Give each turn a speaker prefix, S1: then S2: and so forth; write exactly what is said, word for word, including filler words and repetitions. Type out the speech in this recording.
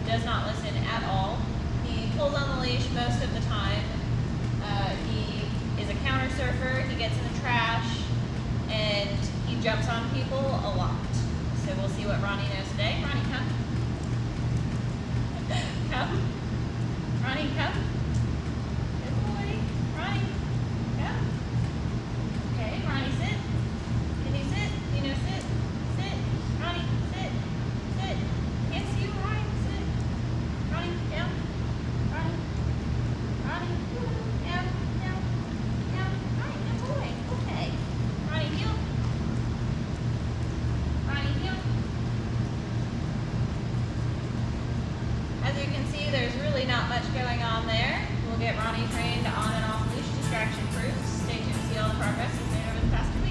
S1: does not listen at all. He pulls on the leash most of the time. Uh, he is a counter surfer. He gets in the trash, and he jumps on people a lot. So we'll see what Ronnie knows today. Ronnie, come. Come. Ronnie, come. Good boy. Ronnie, come. Okay, Ronnie, sit. Can you sit? You know, sit. Sit. Ronnie, sit. Sit. Can't see you, Ronnie. Sit. Ronnie, down. Ronnie. Ronnie. Down. Down. Down. Ronnie, good boy. Okay. Ronnie, heel. Ronnie, heel. As you can see, there's really not much going on there. We'll get Ronnie trained on and off leash, distraction proof. Stay tuned to see all the progress he's made over the past two weeks.